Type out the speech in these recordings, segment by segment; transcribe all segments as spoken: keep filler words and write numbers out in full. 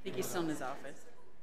I think he's still in his office.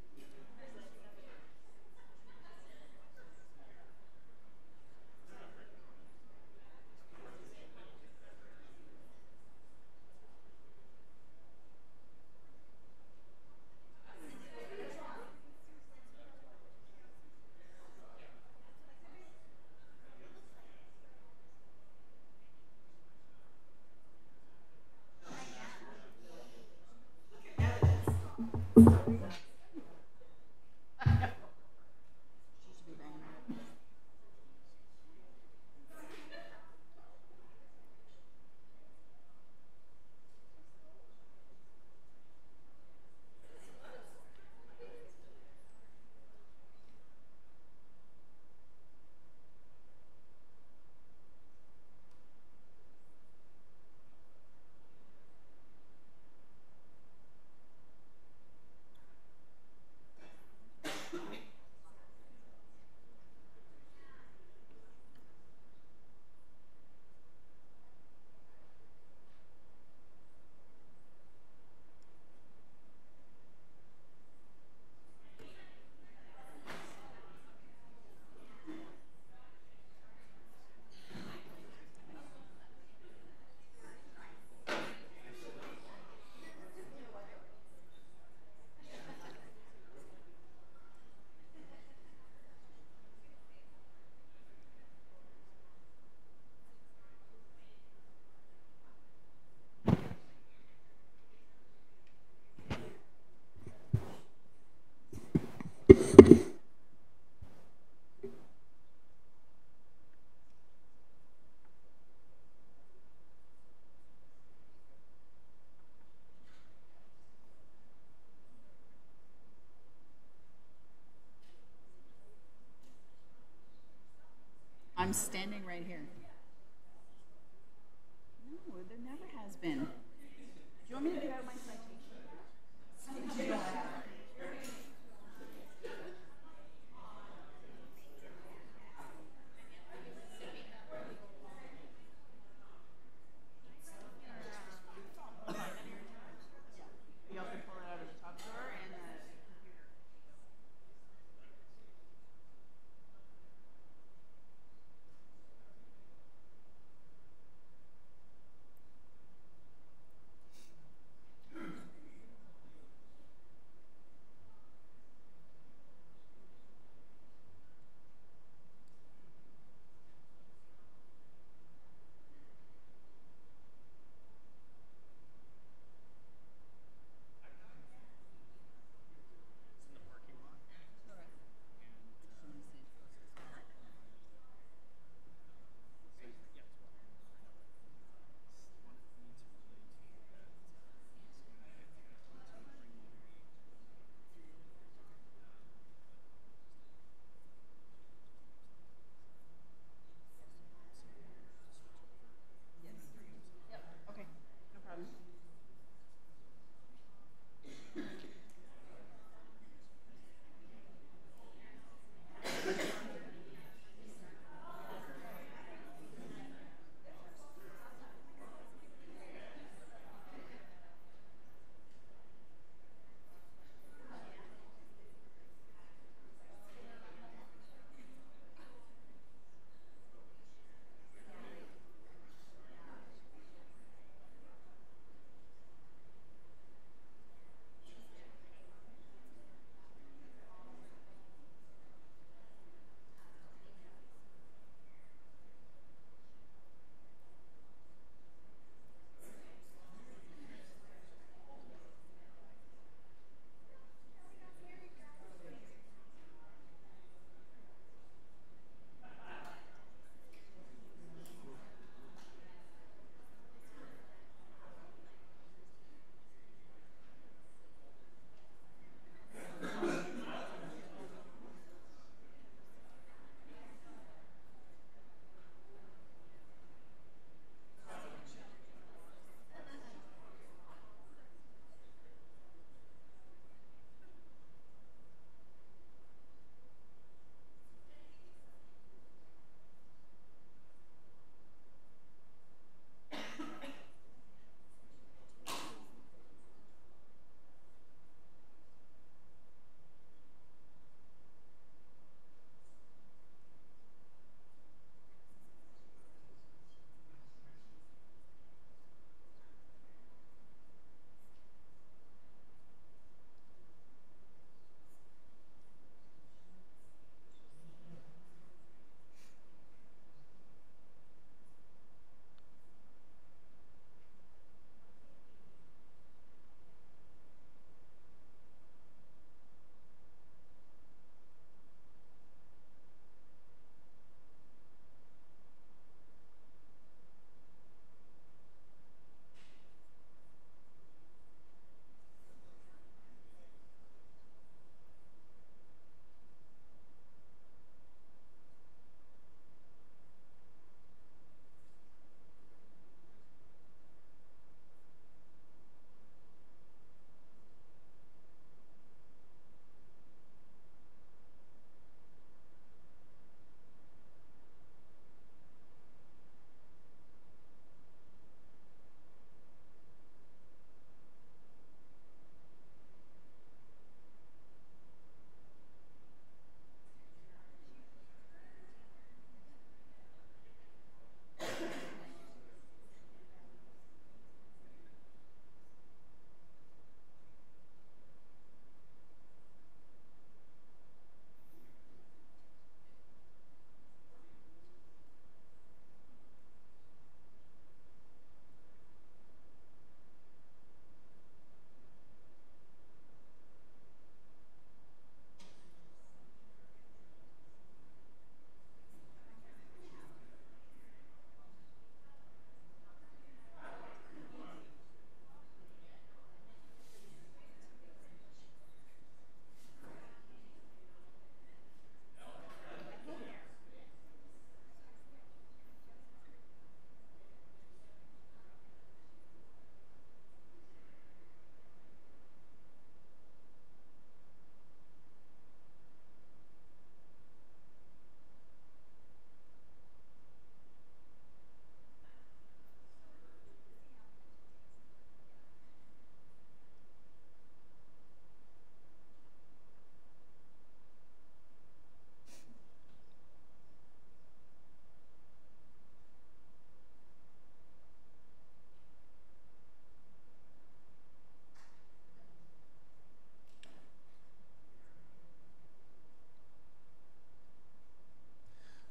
I'm standing right here. No, there never has been. Do you want me to get out my citation? You also pull it out of the top drawer and the computer.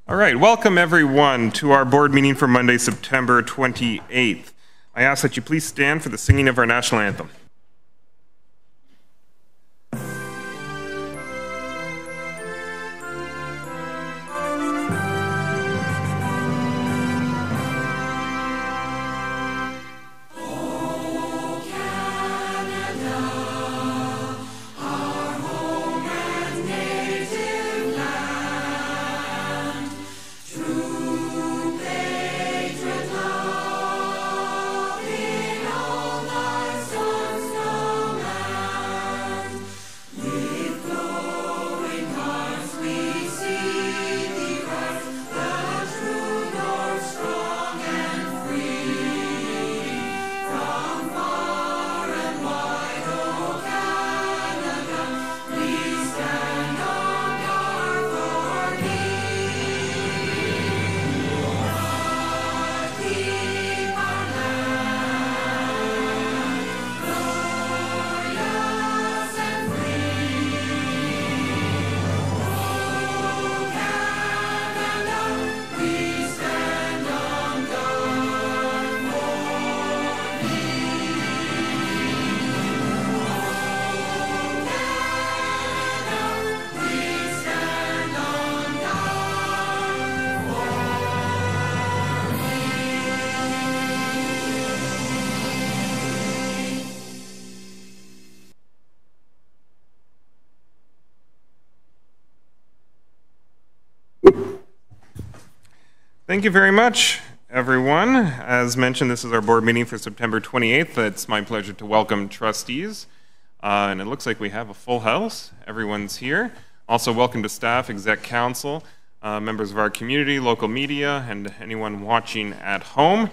All right, welcome everyone to our board meeting for Monday, September twenty-eighth. I ask that you please stand for the singing of our national anthem. Thank you very much, everyone. As mentioned, this is our board meeting for September twenty-eighth. It's my pleasure to welcome trustees. Uh, and it looks like we have a full house. Everyone's here. Also, welcome to staff, exec council, uh, members of our community, local media, and anyone watching at home.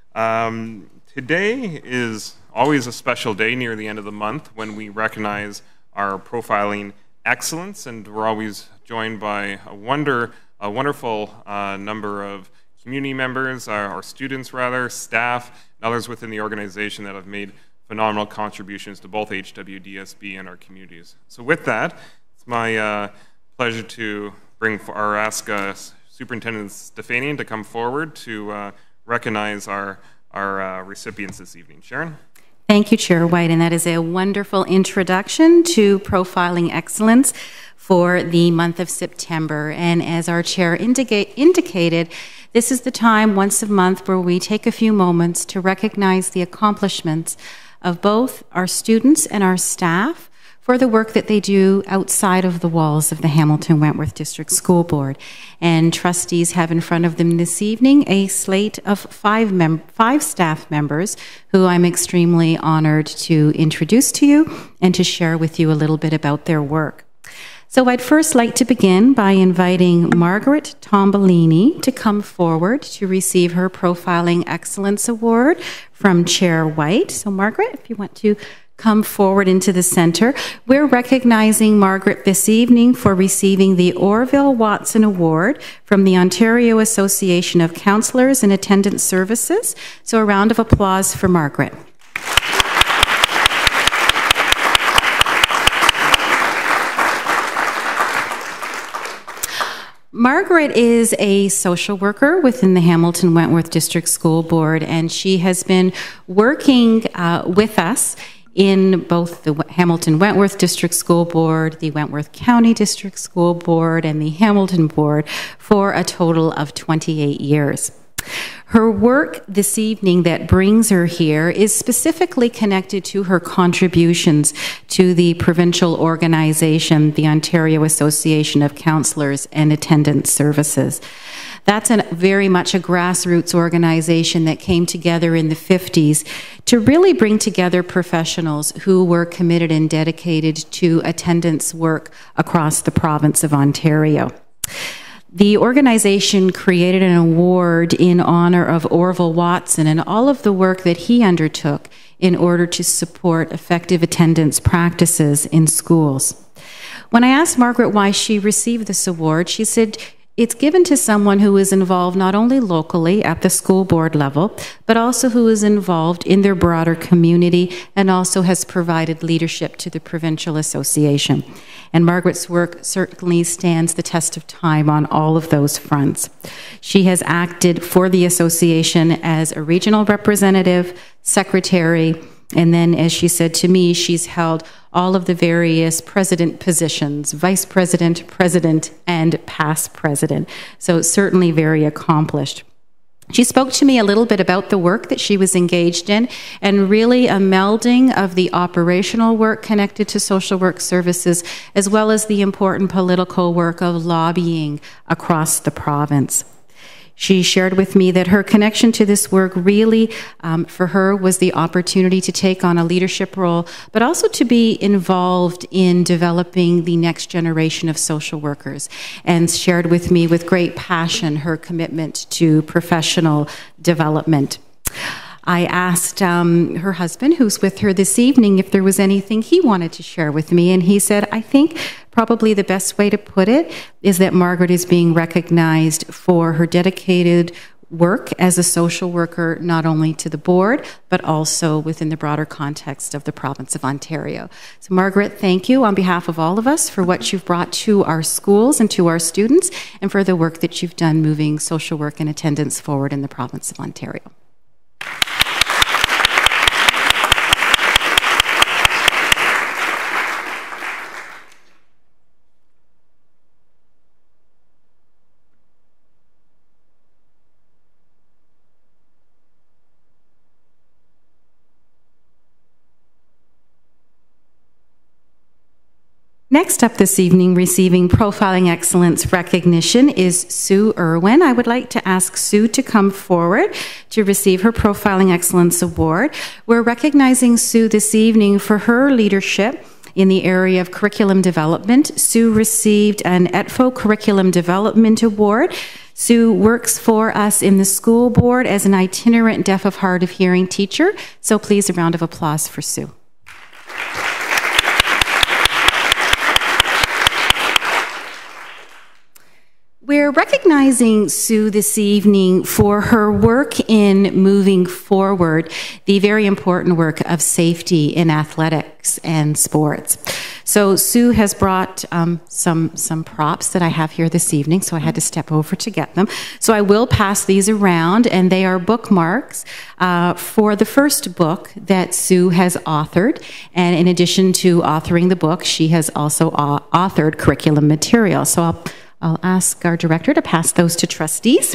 Um, today is always a special day near the end of the month when we recognize our profiling excellence, and we're always joined by a wonder a wonderful uh, number of community members, our, our students rather, staff, and others within the organization that have made phenomenal contributions to both H W D S B and our communities. So with that, it's my uh, pleasure to bring for, or ask uh, Superintendent Stefanian to come forward to uh, recognize our, our uh, recipients this evening. Sharon? Thank you, Chair White, and that is a wonderful introduction to profiling excellence for the month of September. And as our chair indicate, indicated, this is the time once a month where we take a few moments to recognize the accomplishments of both our students and our staff for the work that they do outside of the walls of the Hamilton Wentworth District School Board. And trustees have in front of them this evening a slate of five, mem five staff members who I'm extremely honored to introduce to you and to share with you a little bit about their work. So I'd first like to begin by inviting Margaret Tombolini to come forward to receive her Profiling Excellence Award from Chair White. So Margaret, if you want to come forward into the center. We're recognizing Margaret this evening for receiving the Orville Watson Award from the Ontario Association of Counsellors and Attendance Services. So a round of applause for Margaret. Margaret is a social worker within the Hamilton Wentworth District School Board, and she has been working uh, with us in both the Hamilton Wentworth District School Board, the Wentworth County District School Board, and the Hamilton Board for a total of twenty-eight years. Her work this evening that brings her here is specifically connected to her contributions to the provincial organization, the Ontario Association of Counsellors and Attendance Services. That's a very much a grassroots organization that came together in the fifties to really bring together professionals who were committed and dedicated to attendance work across the province of Ontario. The organization created an award in honor of Orville Watson and all of the work that he undertook in order to support effective attendance practices in schools. When I asked Margaret why she received this award, she said, it's given to someone who is involved not only locally at the school board level, but also who is involved in their broader community and also has provided leadership to the provincial association. And Margaret's work certainly stands the test of time on all of those fronts. She has acted for the association as a regional representative, secretary, and then, as she said to me, she's held all of the various president positions, vice president, president, and past president. So certainly very accomplished. She spoke to me a little bit about the work that she was engaged in, and really a melding of the operational work connected to social work services, as well as the important political work of lobbying across the province. She shared with me that her connection to this work really, um, for her, was the opportunity to take on a leadership role, but also to be involved in developing the next generation of social workers, and shared with me with great passion her commitment to professional development. I asked um, her husband, who's with her this evening, if there was anything he wanted to share with me, and he said, I think probably the best way to put it is that Margaret is being recognized for her dedicated work as a social worker, not only to the board, but also within the broader context of the province of Ontario. So Margaret, thank you on behalf of all of us for what you've brought to our schools and to our students, and for the work that you've done moving social work and attendance forward in the province of Ontario. Next up this evening, receiving Profiling Excellence recognition is Sue Irwin. I would like to ask Sue to come forward to receive her Profiling Excellence Award. We're recognizing Sue this evening for her leadership in the area of curriculum development. Sue received an E T F O Curriculum Development Award. Sue works for us in the school board as an itinerant deaf of hard of hearing teacher. So please, a round of applause for Sue. We're recognizing Sue this evening for her work in moving forward the very important work of safety in athletics and sports. So Sue has brought um, some, some props that I have here this evening, so I had to step over to get them. So I will pass these around, and they are bookmarks uh, for the first book that Sue has authored. And in addition to authoring the book, she has also uh, authored curriculum material. So I'll I'll ask our director to pass those to trustees.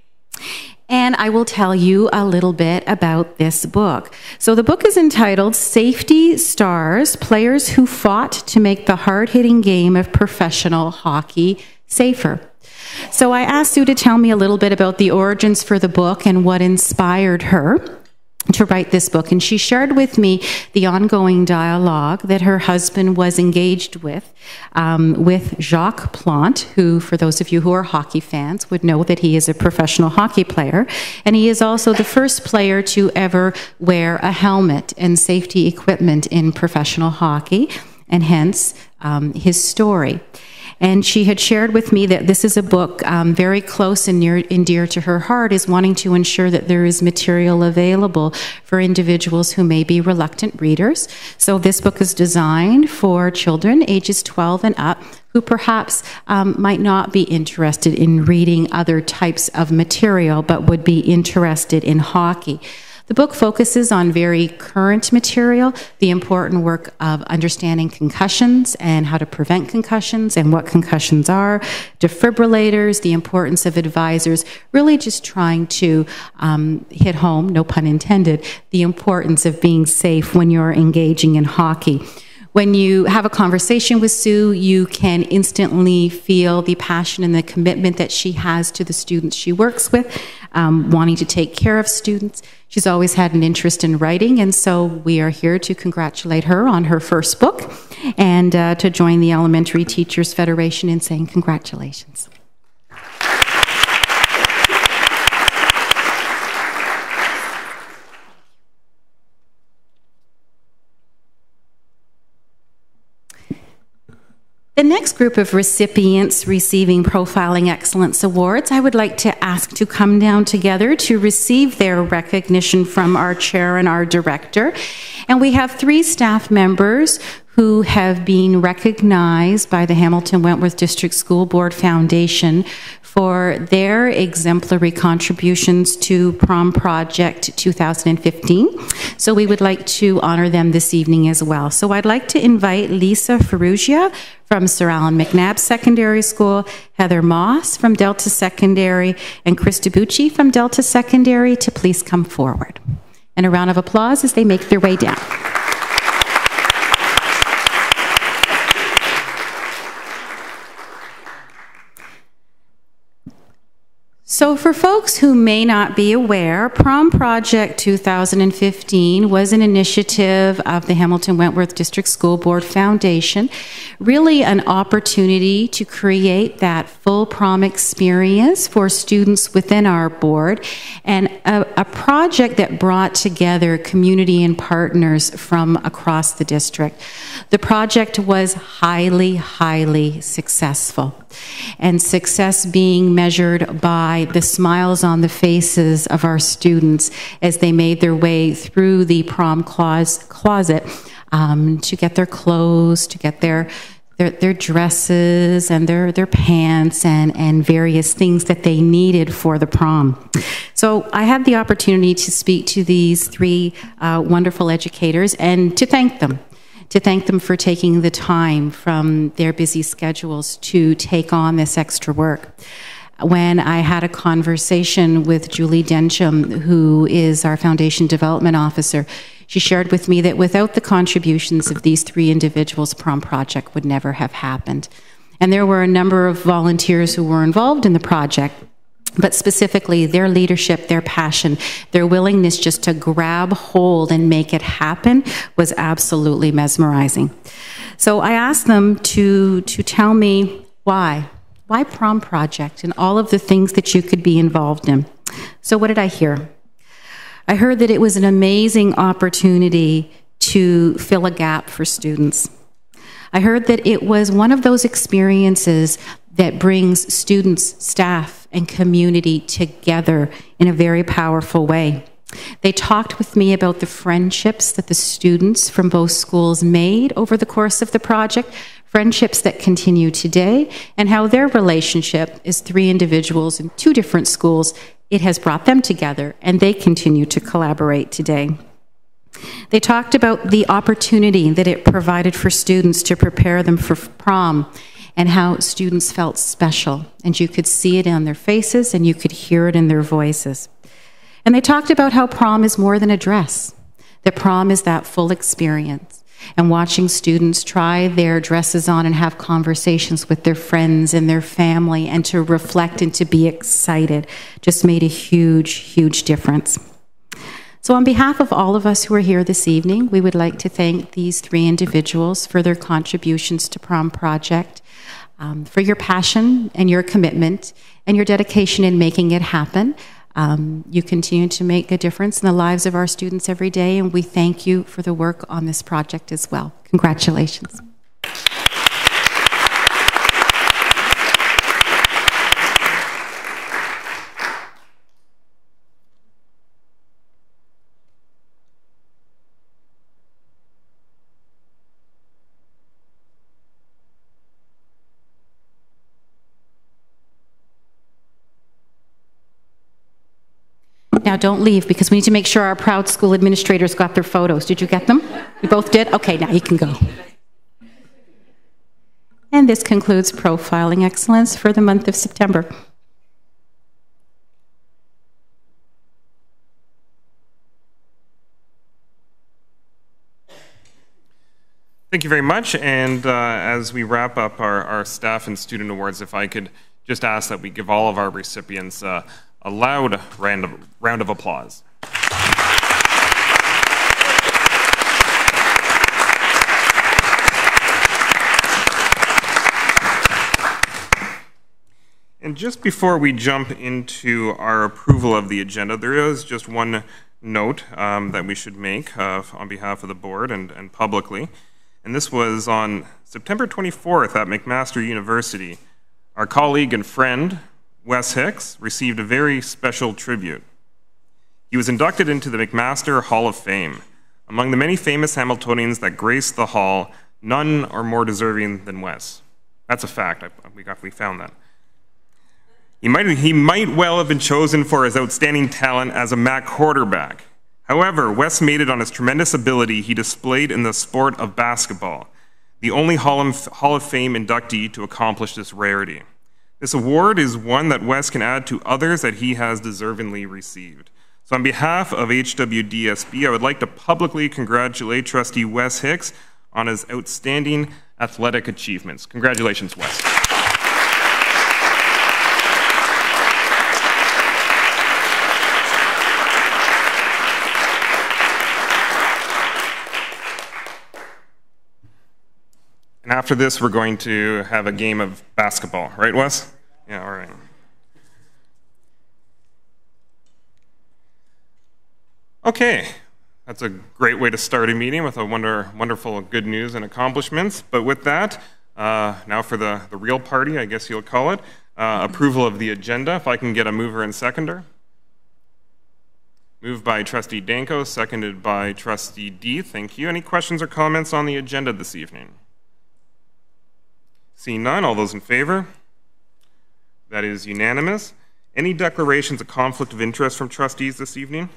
And I will tell you a little bit about this book. So the book is entitled Safety Stars, Players Who Fought to Make the Hard-Hitting Game of Professional Hockey Safer. So I asked Sue to tell me a little bit about the origins for the book and what inspired her to write this book. And she shared with me the ongoing dialogue that her husband was engaged with, um, with Jacques Plante, who, for those of you who are hockey fans, would know that he is a professional hockey player. And he is also the first player to ever wear a helmet and safety equipment in professional hockey, and hence um, his story. And she had shared with me that this is a book um, very close and near and dear to her heart, is wanting to ensure that there is material available for individuals who may be reluctant readers. So this book is designed for children ages twelve and up who perhaps um, might not be interested in reading other types of material, but would be interested in hockey. The book focuses on very current material, the important work of understanding concussions and how to prevent concussions and what concussions are, defibrillators, the importance of advisors, really just trying to um, hit home, no pun intended, the importance of being safe when you're engaging in hockey. When you have a conversation with Sue, you can instantly feel the passion and the commitment that she has to the students she works with, um, wanting to take care of students. She's always had an interest in writing, and so we are here to congratulate her on her first book and uh, to join the Elementary Teachers Federation in saying congratulations. The next group of recipients receiving Profiling Excellence Awards, I would like to ask to come down together to receive their recognition from our chair and our director. And we have three staff members who have been recognized by the Hamilton Wentworth District School Board Foundation for their exemplary contributions to Prom Project two thousand fifteen. So we would like to honor them this evening as well. So I'd like to invite Lisa Farrugia from Sir Allan MacNab Secondary School, Heather Maas from Delta Secondary, and Krysta Bucci from Delta Secondary to please come forward. And a round of applause as they make their way down. So for folks who may not be aware, Prom Project two thousand fifteen was an initiative of the Hamilton Wentworth District School Board Foundation, really an opportunity to create that full prom experience for students within our board, and a, a project that brought together community and partners from across the district. The project was highly, highly successful, and success being measured by the smiles on the faces of our students as they made their way through the prom closet um, to get their clothes, to get their their, their dresses and their, their pants and, and various things that they needed for the prom. So I had the opportunity to speak to these three uh, wonderful educators and to thank them. to thank them for taking the time from their busy schedules to take on this extra work. When I had a conversation with Julie Densham, who is our Foundation Development Officer, she shared with me that without the contributions of these three individuals, Prom Project would never have happened. And there were a number of volunteers who were involved in the project, but specifically their leadership, their passion, their willingness just to grab hold and make it happen was absolutely mesmerizing. So I asked them to, to tell me why. Why Prom Project and all of the things that you could be involved in. So what did I hear? I heard that it was an amazing opportunity to fill a gap for students. I heard that it was one of those experiences that brings students, staff, and community together in a very powerful way. They talked with me about the friendships that the students from both schools made over the course of the project, friendships that continue today, and how their relationship as three individuals in two different schools, it has brought them together, and they continue to collaborate today. They talked about the opportunity that it provided for students to prepare them for prom, and how students felt special, and you could see it on their faces, and you could hear it in their voices. And they talked about how prom is more than a dress, that prom is that full experience, and watching students try their dresses on and have conversations with their friends and their family and to reflect and to be excited just made a huge, huge difference. So on behalf of all of us who are here this evening, we would like to thank these three individuals for their contributions to Prom Project, um, for your passion and your commitment and your dedication in making it happen. Um, you continue to make a difference in the lives of our students every day, and we thank you for the work on this project as well. Congratulations. Now don't leave, because we need to make sure our proud school administrators got their photos. Did you get them? You both did? Okay, now you can go. And this concludes Profiling Excellence for the month of September. Thank you very much. And uh, as we wrap up our, our staff and student awards, if I could just ask that we give all of our recipients uh, a loud round of, round of applause. And just before we jump into our approval of the agenda, there is just one note um, that we should make uh, on behalf of the board and, and publicly. and this was on September twenty-fourth at McMaster University. Our colleague and friend, Wes Hicks, received a very special tribute. He was inducted into the McMaster Hall of Fame. Among the many famous Hamiltonians that graced the hall, none are more deserving than Wes. That's a fact. I, we, got, we found that. He might, he might well have been chosen for his outstanding talent as a Mac quarterback. However, Wes made it on his tremendous ability he displayed in the sport of basketball, the only Hall of, Hall of Fame inductee to accomplish this rarity. This award is one that Wes can add to others that he has deservingly received. So on behalf of H W D S B, I would like to publicly congratulate Trustee Wes Hicks on his outstanding athletic achievements. Congratulations, Wes. And after this, we're going to have a game of basketball. Right, Wes? Yeah, all right. Okay, that's a great way to start a meeting with a wonder, wonderful good news and accomplishments. But with that, uh, now for the, the real party, I guess you'll call it, uh, approval of the agenda. If I can get a mover and seconder. Moved by Trustee Danko, seconded by Trustee D. Thank you. Any questions or comments on the agenda this evening? Seeing none, all those in favor? That is unanimous. Any declarations of conflict of interest from trustees this evening?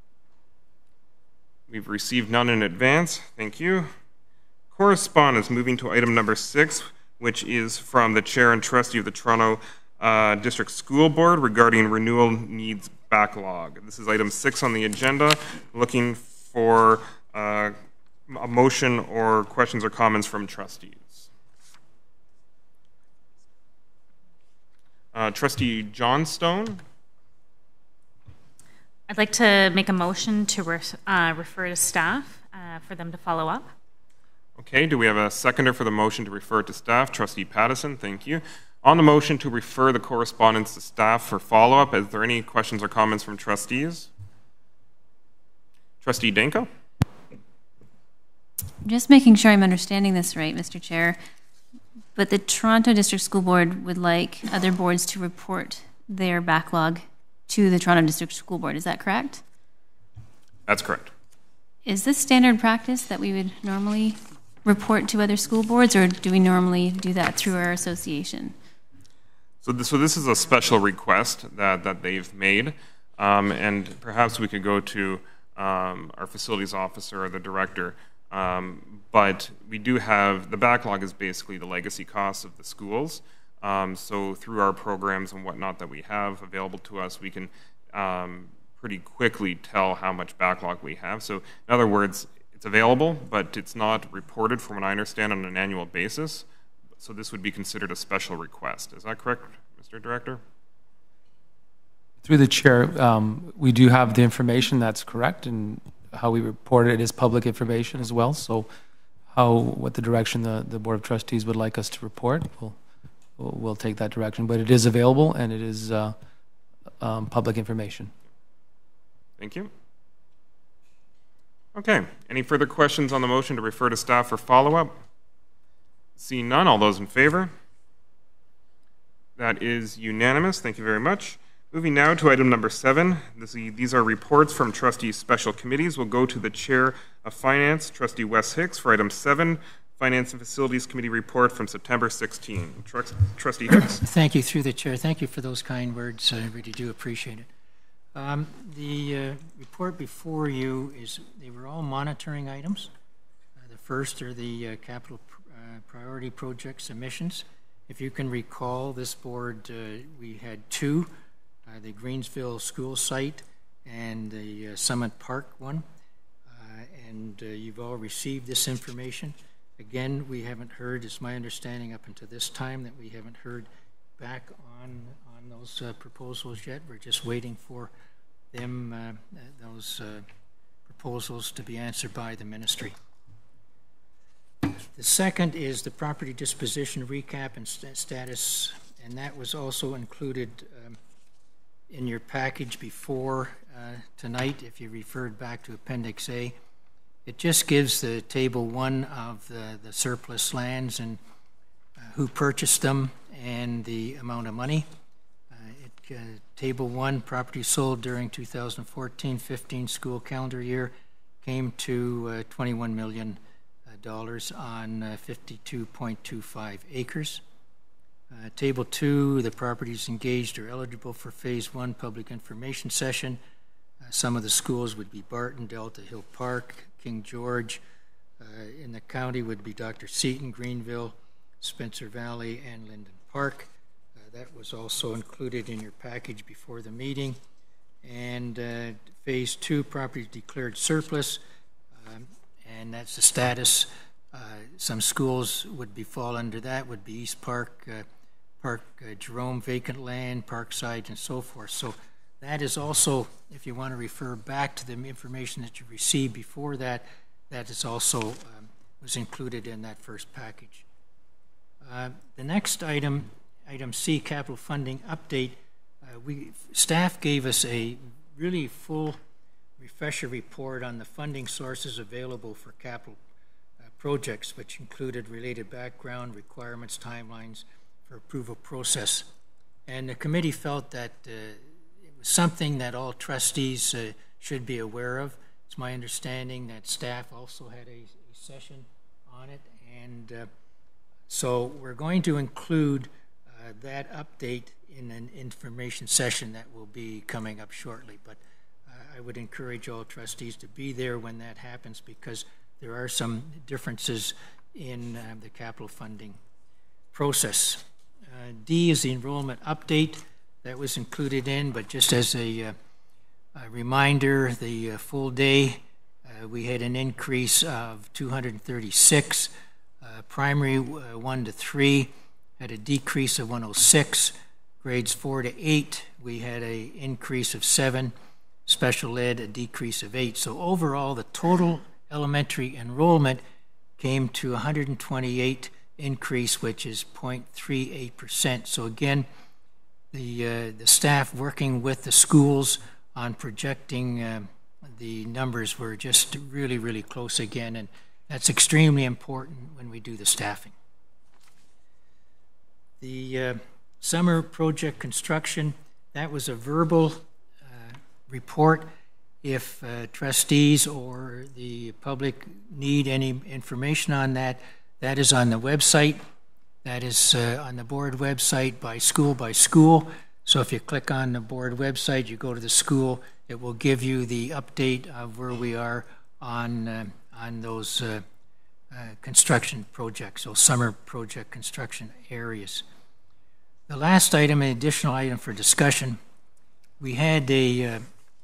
We've received none in advance. Thank you. Correspondence, moving to item number six, which is from the Chair and Trustee of the Toronto uh, District School Board regarding renewal needs backlog. This is item six on the agenda, looking for uh, a motion or questions or comments from trustees. Uh, Trustee Johnstone. I'd like to make a motion to re uh, refer to staff uh, for them to follow up. Okay, do we have a seconder for the motion to refer to staff? Trustee Pattison, thank you. On the motion to refer the correspondence to staff for follow-up, is there any questions or comments from trustees? Trustee Danko? Just making sure I'm understanding this right, Mister Chair, but the Toronto District School Board would like other boards to report their backlog to the Toronto District School Board. Is that correct? That's correct. Is this standard practice that we would normally report to other school boards, or do we normally do that through our association? So this, so this is a special request that, that they've made, um, and perhaps we could go to um, our facilities officer or the director, um, but we do have, the backlog is basically the legacy costs of the schools. Um, so through our programs and whatnot that we have available to us, we can um, pretty quickly tell how much backlog we have. So in other words, it's available, but it's not reported from what I understand on an annual basis. So this would be considered a special request. Is that correct, Mister Director? Through the chair, um, we do have the information that's correct, and how we report it is public information as well. So how, what the direction the, the Board of Trustees would like us to report, we'll We'll take that direction, but it is available and it is uh, um, public information. Thank you. Okay, any further questions on the motion to refer to staff for follow-up? Seeing none, all those in favor? That is unanimous. Thank you very much. Moving now to item number seven. This, these are reports from trustees' special committees. We'll go to the Chair of Finance, Trustee Wes Hicks, for item seven. Finance and Facilities Committee report from September sixteenth. Trust, Trustee Hicks. Thank you, through the chair. Thank you for those kind words. I really do appreciate it. Um, the uh, report before you is, they were all monitoring items. Uh, the first are the uh, capital pr uh, priority project submissions. If you can recall, this board, uh, we had two, uh, the Greensville school site and the uh, Summit Park one. Uh, and uh, you've all received this information. Again, we haven't heard, it's my understanding up until this time, that we haven't heard back on, on those uh, proposals yet. We're just waiting for them, uh, those uh, proposals to be answered by the ministry. The second is the property disposition recap and st status, and that was also included um, in your package before uh, tonight. If you referred back to Appendix A, It just gives the table one of the, the surplus lands and uh, who purchased them and the amount of money. Uh, it, uh, table one, property sold during two thousand fourteen fifteen school calendar year, came to uh, twenty-one million dollars on uh, fifty-two point two five acres. Uh, table two, the properties engaged are eligible for phase one public information session. Uh, some of the schools would be Barton, Delta Hill Park, King George. Uh, in the county would be Doctor Seton, Greenville, Spencer Valley, and Linden Park. Uh, that was also included in your package before the meeting. And uh, phase two, properties declared surplus, um, and that's the status. Uh, some schools would be fall under that, would be East Park, uh, Park uh, Jerome, vacant land, Parkside, and so forth. So that is also, if you want to refer back to the information that you received before that, that is also um, was included in that first package. Uh, the next item, item C, capital funding update. Uh, we staff gave us a really full refresher report on the funding sources available for capital uh, projects, which included related background, requirements, timelines for approval process. And the committee felt that uh, it was something that all trustees uh, should be aware of. It's my understanding that staff also had a, a session on it, and uh, so we're going to include uh, that update in an information session that will be coming up shortly. But uh, I would encourage all trustees to be there when that happens, because there are some differences in uh, the capital funding process. Uh, D is the enrollment update that was included in, but just as a, uh, a reminder, the uh, full day uh, we had an increase of two hundred thirty-six. Uh, primary uh, one to three had a decrease of one hundred six. Grades four to eight, we had an increase of seven. Special ed, a decrease of eight. So overall, the total elementary enrollment came to one hundred twenty-eight increase, which is zero point three eight percent. So again, the uh, the staff working with the schools on projecting uh, the numbers were just really, really close again, and that's extremely important when we do the staffing. The uh, summer project construction, that was a verbal uh, report. If uh, trustees or the public need any information on that, that is on the website. That is uh, on the board website by school by school. So if you click on the board website, you go to the school, it will give you the update of where we are on, uh, on those uh, uh, construction projects, those summer project construction areas. The last item, an additional item for discussion, we had a uh,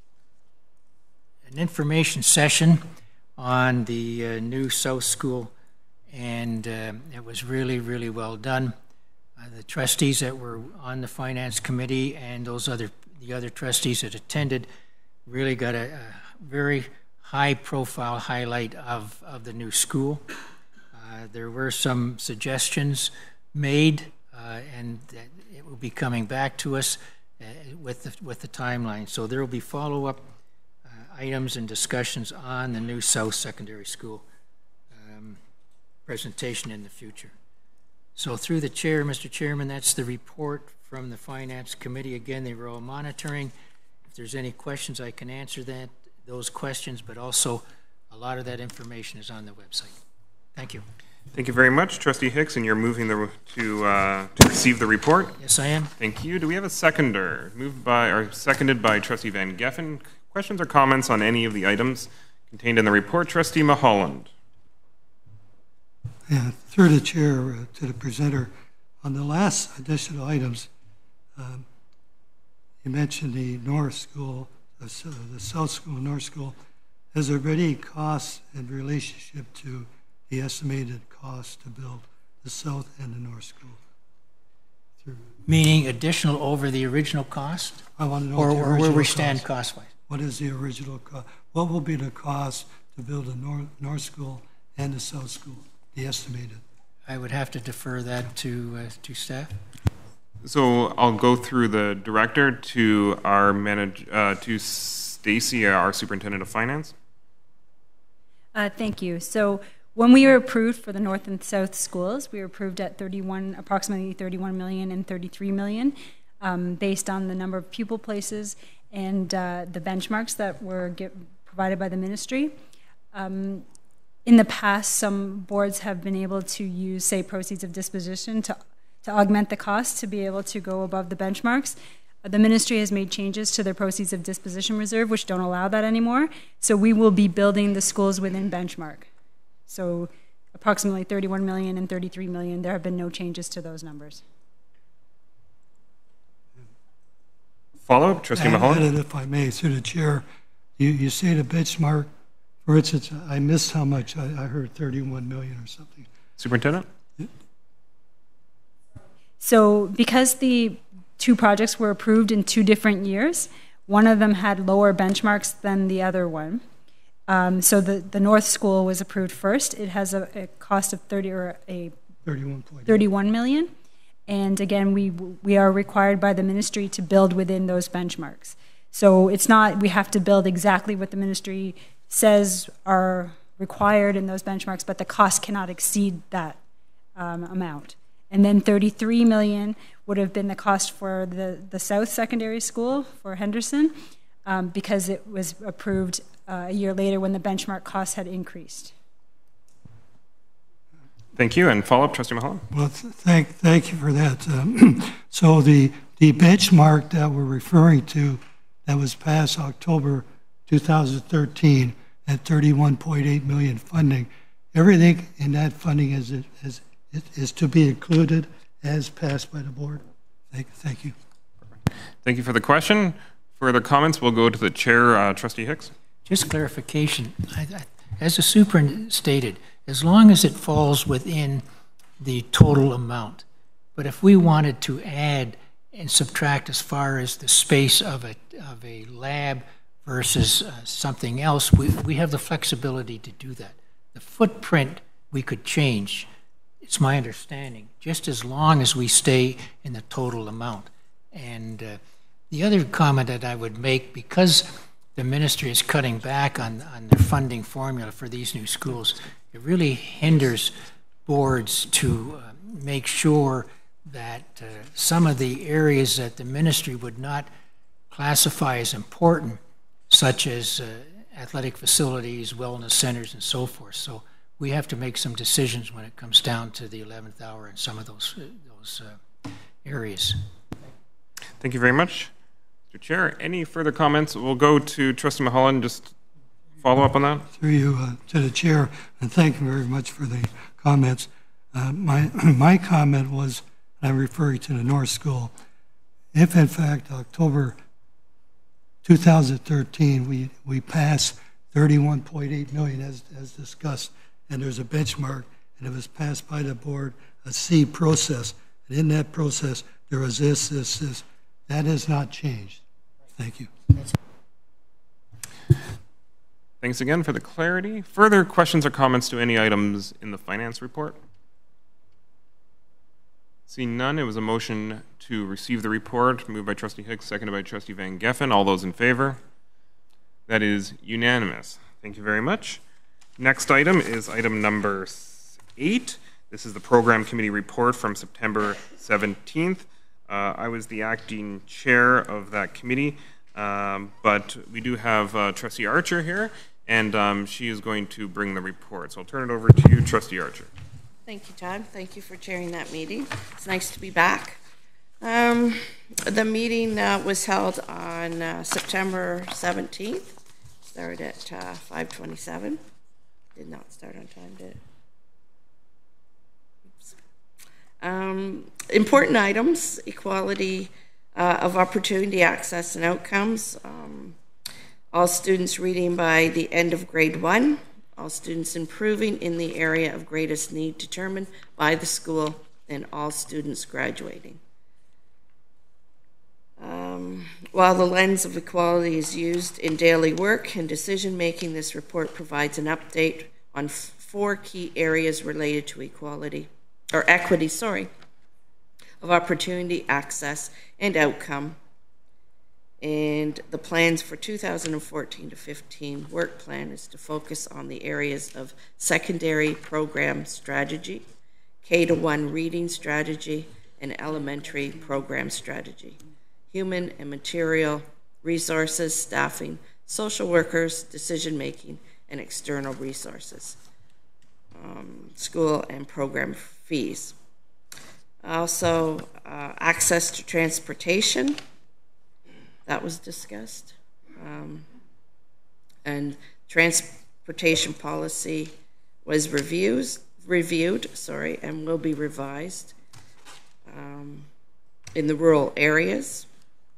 an information session on the uh, new South School, and uh, it was really, really well done. Uh, the trustees that were on the finance committee and those other the other trustees that attended really got a, a very high-profile highlight of, of the new school. Uh, there were some suggestions made, uh, and that it will be coming back to us uh, with the, with the timeline. So there will be follow-up uh, items and discussions on the new South Secondary School um, presentation in the future. So through the chair, Mister Chairman, that's the report from the Finance Committee. Again, they were all monitoring. If there's any questions, I can answer that those questions, but also a lot of that information is on the website. Thank you. Thank you very much, Trustee Hicks, and you're moving the, to, uh, to receive the report. Yes, I am. Thank you. Do we have a seconder? Moved by, or seconded by Trustee Van Geffen. Questions or comments on any of the items contained in the report? Trustee Mulholland. Yeah, through the chair uh, to the presenter, on the last additional items, um, you mentioned the North School, the, the South School, North School. Has there been any cost in relationship to the estimated cost to build the South and the North School? Through Meaning additional over the original cost? I want to know or, what the or original where we cost. stand cost-wise. What is the original cost? What will be the cost to build the North, North School and the South School, the estimated? I would have to defer that to, uh, to staff. So I'll go through the director to our manage, uh, to Stacy, our superintendent of finance. Uh, thank you. So when we were approved for the North and South schools, we were approved at thirty-one, approximately thirty-one million and thirty-three million, um, based on the number of pupil places and uh, the benchmarks that were get, provided by the ministry. Um, in the past, some boards have been able to use, say, proceeds of disposition to, to augment the cost to be able to go above the benchmarks. The ministry has made changes to their proceeds of disposition reserve, which don't allow that anymore. So we will be building the schools within benchmark. So approximately thirty-one million and thirty-three million, there have been no changes to those numbers. Follow-up, Trustee Mulholland? And if I may, through the chair, you, you say the benchmark, for instance, I missed how much, I, I heard thirty-one million or something. Superintendent? So because the two projects were approved in two different years, one of them had lower benchmarks than the other one. Um, so the, the North School was approved first. It has a, a cost of thirty or a thirty-one million. And again, we we are required by the ministry to build within those benchmarks. So it's not, we have to build exactly what the ministry says are required in those benchmarks, but the cost cannot exceed that um, amount. And then thirty-three million would have been the cost for the, the South Secondary School for Henderson, um, because it was approved uh, a year later when the benchmark costs had increased. Thank you. And follow-up, Trustee Mulholland? Well, th thank, thank you for that. Um, so the, the benchmark that we're referring to that was passed October two thousand thirteen at thirty-one point eight million funding, everything in that funding is, is, is to be included as passed by the board. Thank, thank you. Thank you for the question. Further comments, we'll go to the chair, uh, Trustee Hicks. Just clarification. I, I, as the superintendent stated, as long as it falls within the total amount. But if we wanted to add and subtract as far as the space of a, of a lab versus uh, something else, we, we have the flexibility to do that. The footprint we could change, it's my understanding, just as long as we stay in the total amount. And uh, the other comment that I would make, because the ministry is cutting back on, on their funding formula for these new schools, it really hinders boards to uh, make sure that uh, some of the areas that the ministry would not classify as important, such as uh, athletic facilities, wellness centers, and so forth. So we have to make some decisions when it comes down to the eleventh hour in some of those, uh, those uh, areas. Thank you very much. Mister Chair, any further comments? We'll go to Trustee Mulholland, just follow up on that. Through you uh, to the chair, and thank you very much for the comments. Uh, my, my comment was, I'm referring to the North School. If in fact October two thousand thirteen we, we passed thirty-one point eight million as, as discussed, and there's a benchmark, and it was passed by the board, a C process, and in that process there was this, this, this. That has not changed. Thank you. Thanks again for the clarity. Further questions or comments to any items in the finance report? Seeing none, it was a motion to receive the report, moved by Trustee Hicks, seconded by Trustee Van Geffen. All those in favor? That is unanimous. Thank you very much. Next item is item number eight. This is the Program Committee report from September seventeenth. Uh, I was the acting chair of that committee, um, but we do have uh, Trustee Archer here, and um, she is going to bring the report. So I'll turn it over to you, Trustee Archer. Thank you, Todd. Thank you for chairing that meeting. It's nice to be back. Um, the meeting uh, was held on uh, September seventeenth. Started at uh, five twenty-seven. Did not start on time, did it? Oops. Um, important items: equality uh, of opportunity, access, and outcomes. Um, all students reading by the end of grade one. All students improving in the area of greatest need determined by the school, and all students graduating. Um, while the lens of equality is used in daily work and decision making, this report provides an update on four key areas related to equality, or equity, sorry, of opportunity, access, and outcome. And the plans for two thousand fourteen to fifteen work plan is to focus on the areas of secondary program strategy, K to one reading strategy, and elementary program strategy, human and material resources, staffing, social workers, decision-making, and external resources, um, school and program fees. Also, uh, access to transportation, that was discussed. Um, and transportation policy was reviews, reviewed, sorry, and will be revised um, in the rural areas.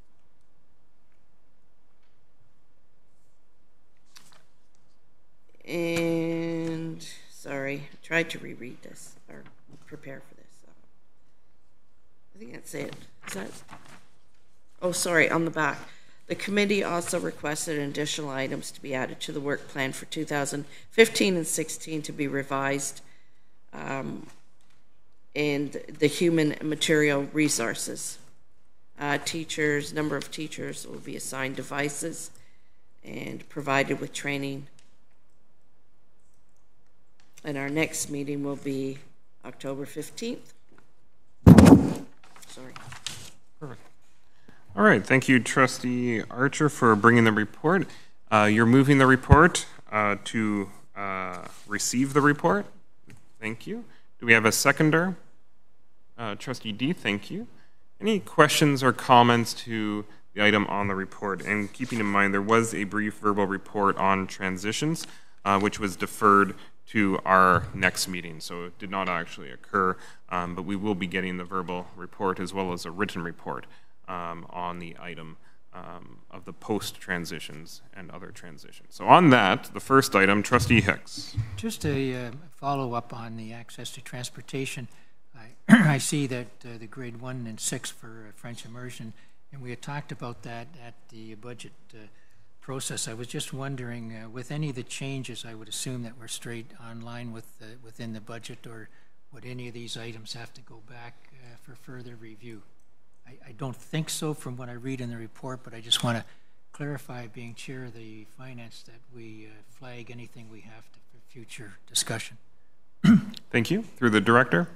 And, sorry, I tried to reread this, or prepare for this. Uh, I think that's it. Is that? Oh, sorry, on the back. The committee also requested additional items to be added to the work plan for two thousand fifteen and sixteen to be revised, um, and the human and material resources. Uh, teachers, number of teachers will be assigned devices and provided with training. And our next meeting will be October fifteenth. Sorry. Perfect. All right, thank you, Trustee Archer, for bringing the report. Uh, you're moving the report uh, to uh, receive the report. Thank you. Do we have a seconder? Uh, Trustee D, thank you. Any questions or comments to the item on the report? And keeping in mind, there was a brief verbal report on transitions, uh, which was deferred to our next meeting, so it did not actually occur, um, but we will be getting the verbal report as well as a written report um, on the item um, of the post-transitions and other transitions. So on that, the first item, Trustee Hicks. Just a uh, follow-up on the access to transportation. I, I see that uh, the grade one and six for uh, French immersion, and we had talked about that at the budget uh, process. I was just wondering, uh, with any of the changes, I would assume that we're straight online with uh, within the budget, or would any of these items have to go back uh, for further review? I, I don't think so from what I read in the report, but I just want to clarify, being chair of the finance, that we uh, flag anything we have to for future discussion. Thank you. Through the director.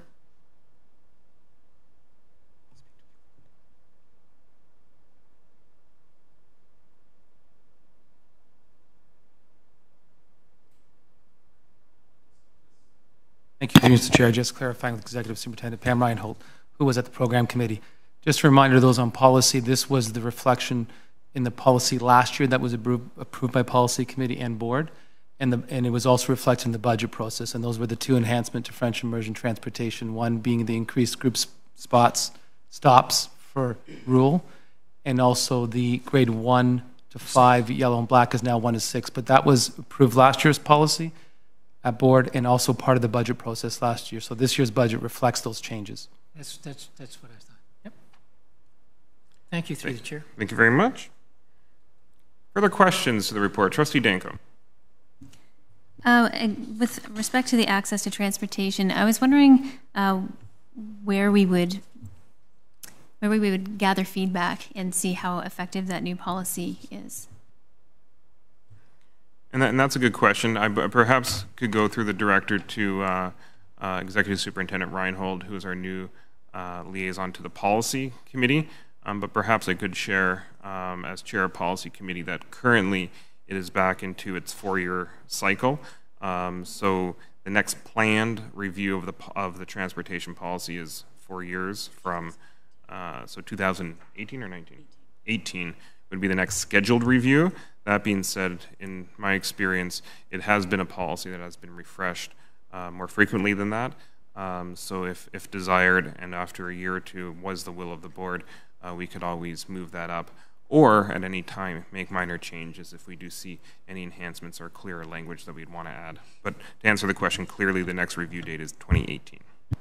Thank you, Mister Chair. Just clarifying with Executive Superintendent Pam Reinhold, who was at the program committee. Just a reminder to those on policy, this was the reflection in the policy last year that was approved, approved by policy committee and board, and, the, and it was also reflected in the budget process, and those were the two enhancements to French immersion transportation, one being the increased group spots, stops for rural, and also the grade one to five, yellow and black is now one to six, but that was approved last year's policy at board and also part of the budget process last year. So this year's budget reflects those changes. That's, that's, that's what I thought. Yep. Thank you, through Thank, the chair. Thank you very much. Further questions to the report? Trustee Danko. Uh, with respect to the access to transportation, I was wondering uh, where we would where we would gather feedback and see how effective that new policy is. And, that, and that's a good question. I b perhaps could go through the director to uh, uh, Executive Superintendent Reinhold, who is our new uh, liaison to the policy committee. Um, but perhaps I could share, um, as chair of policy committee, that currently it is back into its four-year cycle. Um, so the next planned review of the of the transportation policy is four years from. Uh, so two thousand eighteen or nineteen? eighteen would be the next scheduled review. That being said, in my experience, it has been a policy that has been refreshed uh, more frequently than that. Um, so if, if desired, and after a year or two was the will of the board, uh, we could always move that up, or at any time make minor changes if we do see any enhancements or clearer language that we'd want to add. But to answer the question, clearly the next review date is twenty eighteen.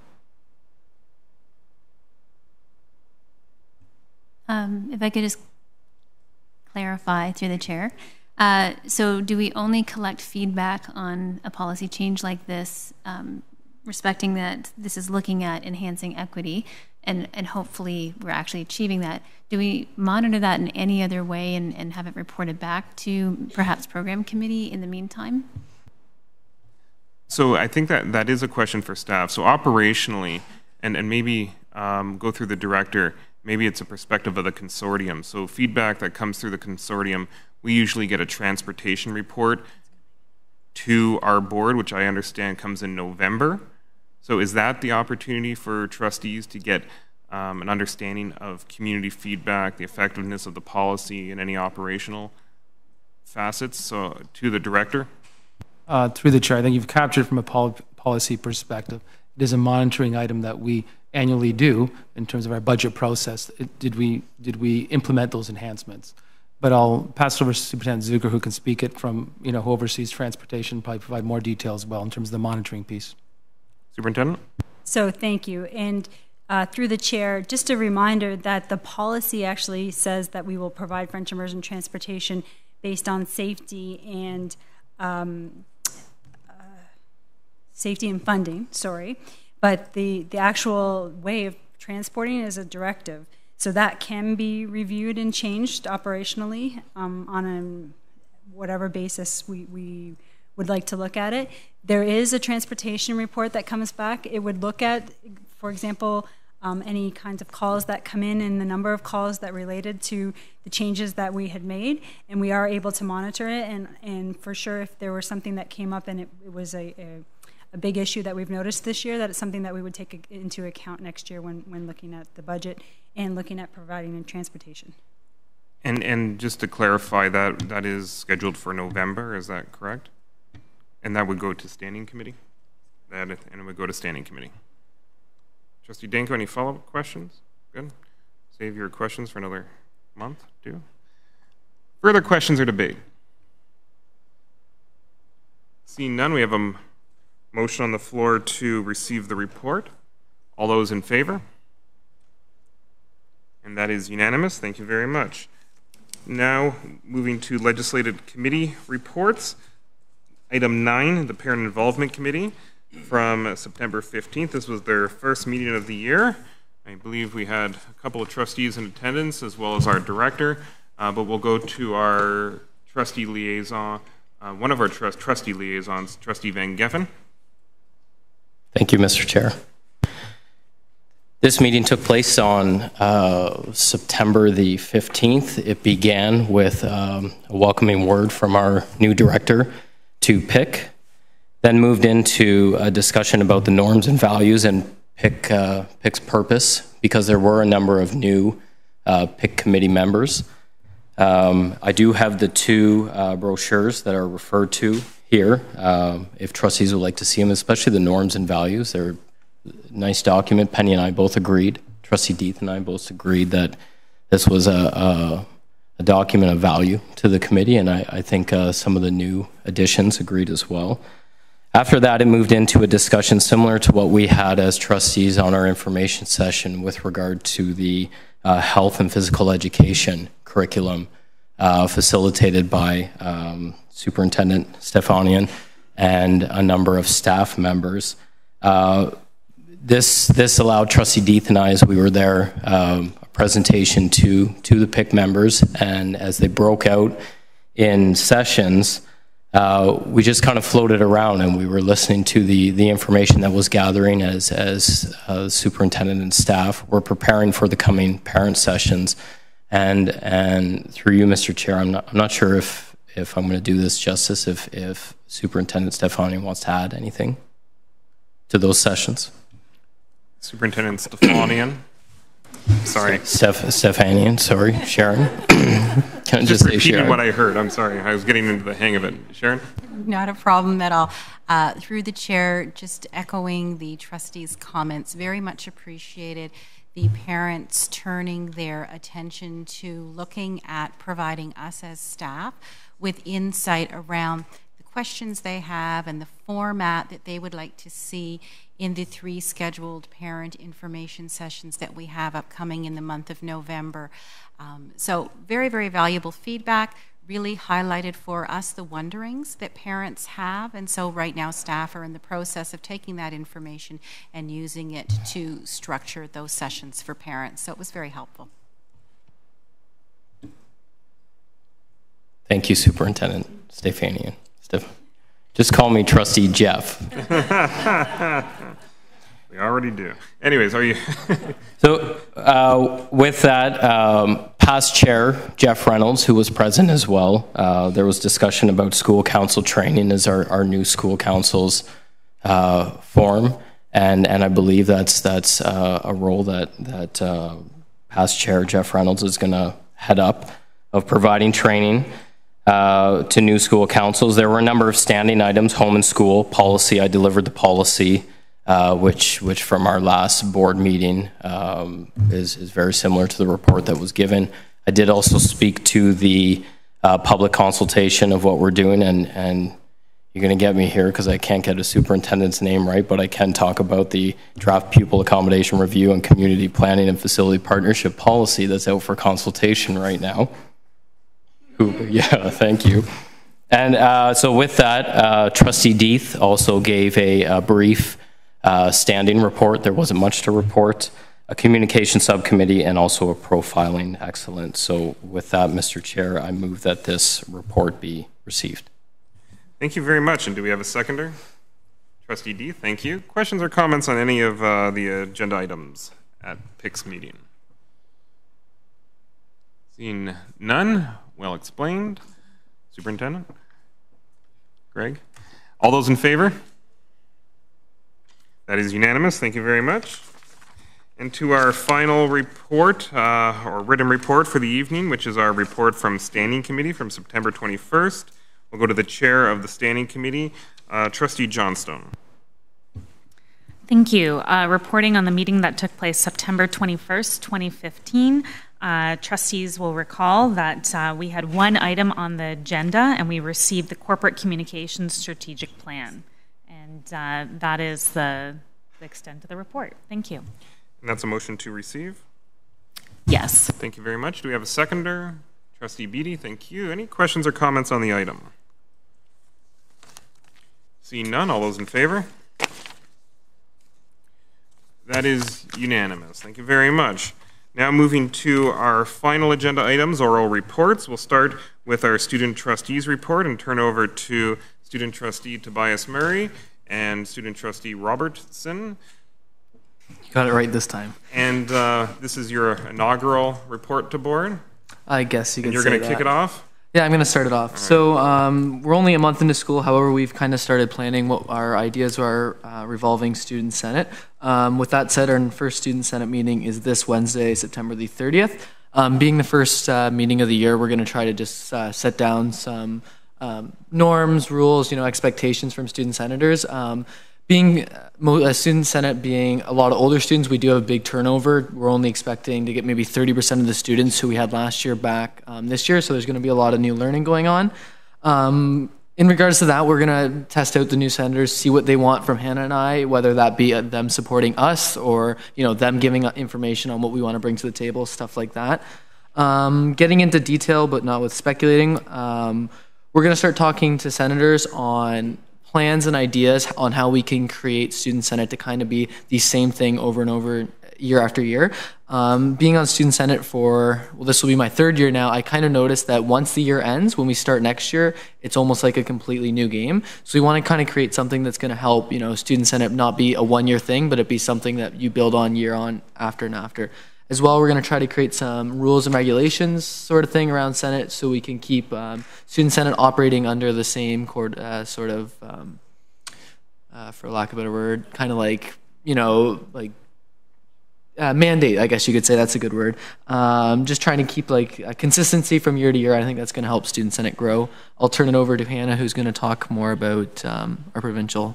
Um, if I could just clarify through the chair. Uh, so do we only collect feedback on a policy change like this um, respecting that this is looking at enhancing equity, and, and hopefully we're actually achieving that, do we monitor that in any other way and, and have it reported back to perhaps program committee in the meantime? So I think that that is a question for staff. So operationally, and, and maybe um, go through the director, maybe it's a perspective of the consortium. So feedback that comes through the consortium, we usually get a transportation report to our board, which I understand comes in November. So is that the opportunity for trustees to get um, an understanding of community feedback, the effectiveness of the policy, and any operational facets? So to the director. Uh, through the chair, I think you've captured from a pol policy perspective. It is a monitoring item that we annually do in terms of our budget process. It, did we did we implement those enhancements? But I'll pass it over to Superintendent Zucker, who can speak it from, you know, who oversees transportation, probably provide more detail as well in terms of the monitoring piece. Superintendent? So thank you. And uh, through the chair, just a reminder that the policy actually says that we will provide French immersion transportation based on safety and um, uh, safety and funding, sorry. But the, the actual way of transporting is a directive. So that can be reviewed and changed operationally um, on a whatever basis we, we would like to look at it. There is a transportation report that comes back. It would look at, for example, um, any kinds of calls that come in and the number of calls that related to the changes that we had made, and we are able to monitor it. And, and for sure, if there was something that came up and it, it was a, a a big issue that we've noticed this year, that it's something that we would take into account next year when, when looking at the budget and looking at providing in transportation. And and just to clarify, that that is scheduled for November, is that correct? And that would go to standing committee? That and it would go to standing committee. Trustee Danko, any follow-up questions? Good. Save your questions for another month, too. Further questions or debate? Seeing none, we have a motion on the floor to receive the report. All those in favor? And that is unanimous. Thank you very much. Now, moving to legislative committee reports. Item nine, the Parent Involvement Committee from September fifteenth. This was their first meeting of the year. I believe we had a couple of trustees in attendance as well as our director, uh, but we'll go to our trustee liaison, uh, one of our trust trustee liaisons, Trustee Van Geffen. Thank you, Mister Chair. This meeting took place on uh, September the fifteenth. It began with um, a welcoming word from our new director to P I C, then moved into a discussion about the norms and values and P I C, uh, P I C's purpose, because there were a number of new uh, P I C committee members. Um, I do have the two uh, brochures that are referred to here, um, if trustees would like to see them, especially the norms and values. They're a nice document. Penny and I both agreed, Trustee Deeth and I both agreed that this was a, a, a document of value to the committee, and I, I think uh, some of the new additions agreed as well. After that, it moved into a discussion similar to what we had as trustees on our information session with regard to the uh, health and physical education curriculum uh, facilitated by um, Superintendent Stefanian and a number of staff members. Uh, this this allowed Trustee Deeth and I, as we were there, um, a presentation to to the P I C members, and as they broke out in sessions, uh, we just kind of floated around and we were listening to the the information that was gathering as as uh, superintendent and staff were preparing for the coming parent sessions, and and through you, Mister Chair, I'm not I'm not sure if. if I'm going to do this justice, if, if Superintendent Stefani wants to add anything to those sessions. Superintendent Stefanian. Sorry. Steph, Stefanian, sorry. Sharon. Can I just, just say Sharon? What I heard. I'm sorry. I was getting into the hang of it. Sharon? Not a problem at all. Uh, through the chair, just echoing the trustees' comments, very much appreciated the parents turning their attention to looking at providing us as staff with insight around the questions they have and the format that they would like to see in the three scheduled parent information sessions that we have upcoming in the month of November. Um, so very, very valuable feedback. really highlighted for us the wonderings that parents have. And so right now staff are in the process of taking that information and using it to structure those sessions for parents. So it was very helpful. Thank you, Superintendent Stefanian. Steph. Just call me Trustee Jeff. We already do. Anyways, are you? So uh, with that, um, past chair, Jeff Reynolds, who was present as well, uh, there was discussion about school council training as our, our new school councils uh, form. And, and I believe that's, that's uh, a role that, that uh, past chair, Jeff Reynolds, is going to head up, of providing training uh, to new school councils. There were a number of standing items, home and school, policy. I delivered the policy. Uh, which, which from our last board meeting um, is, is very similar to the report that was given. I did also speak to the uh, public consultation of what we're doing, and, and you're going to get me here because I can't get a superintendent's name right, but I can talk about the draft pupil accommodation review and community planning and facility partnership policy that's out for consultation right now. Ooh, yeah, thank you. And uh, so with that, uh, Trustee Deeth also gave a, a brief Uh, standing report. There wasn't much to report. A communication subcommittee and also a profiling excellence. So with that, Mister Chair, I move that this report be received. Thank you very much. And do we have a seconder? Trustee D, thank you. Questions or comments on any of uh, the agenda items at P I C's meeting? Seeing none, well explained. Superintendent? Greg? All those in favor? That is unanimous. Thank you very much. And to our final report, uh, or written report for the evening, which is our report from Standing Committee from September twenty-first. We'll go to the chair of the Standing Committee, uh, Trustee Johnstone. Thank you. Uh, reporting on the meeting that took place September twenty-first, twenty fifteen. Uh, trustees will recall that uh, we had one item on the agenda and we received the Corporate Communications Strategic Plan. And uh, that is the, the extent of the report. Thank you. And that's a motion to receive? Yes. Thank you very much. Do we have a seconder? Trustee Beatty, thank you. Any questions or comments on the item? Seeing none, all those in favor? That is unanimous. Thank you very much. Now moving to our final agenda items, oral reports. We'll start with our student trustees report and turn over to student trustee Tobias Murray and student trustee Robertson. You got it right this time. And uh, this is your inaugural report to board? I guess you could say that. And you're going to kick it off? Yeah, I'm going to start it off. Right. So um, we're only a month into school. However, we've kind of started planning what our ideas are uh, revolving Student Senate. Um, with that said, our first Student Senate meeting is this Wednesday, September the thirtieth. Um, being the first uh, meeting of the year, we're going to try to just uh, set down some Um, norms, rules, you know, expectations from student senators. Um, being a student senate, being a lot of older students, we do have a big turnover. We're only expecting to get maybe thirty percent of the students who we had last year back um, this year, so there's going to be a lot of new learning going on. Um, in regards to that, we're going to test out the new senators, see what they want from Hannah and I, whether that be them supporting us or, you know, them giving information on what we want to bring to the table, stuff like that. Um, getting into detail, but not with speculating, um, we're going to start talking to senators on plans and ideas on how we can create Student Senate to kind of be the same thing over and over year after year. Um, being on Student Senate for, well, this will be my third year now, I kind of noticed that once the year ends, when we start next year, it's almost like a completely new game. So we want to kind of create something that's going to help, you know, Student Senate not be a one-year thing, but it be something that you build on year on after and after. As well, we're going to try to create some rules and regulations sort of thing around Senate so we can keep um, Student Senate operating under the same cord, uh, sort of, um, uh, for lack of a better word, kind of like, you know, like uh, mandate, I guess you could say. That's a good word. Um, just trying to keep like a consistency from year to year. I think that's going to help Student Senate grow. I'll turn it over to Hannah, who's going to talk more about um, our provincial.